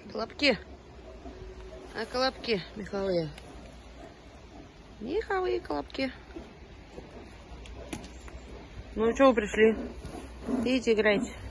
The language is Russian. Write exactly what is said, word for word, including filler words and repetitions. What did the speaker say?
Колобки. А колобки меховые. Меховые колобки. Ну, что вы пришли? Идите играйте.